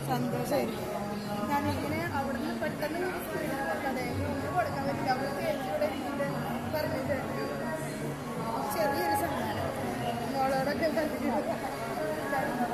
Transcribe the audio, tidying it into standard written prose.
സന്തോഷമായിരിക്കും. ഞാനിങ്ങനെ അവിടെ നിന്ന് പെട്ടെന്ന് അതെ കൊടുക്കാൻ പറ്റില്ല. അവിടെ ചേച്ചിയുടെ പറഞ്ഞിട്ട് ചെറിയൊരു സമ്മാനം മോളോടൊക്കെ പറഞ്ഞിട്ട്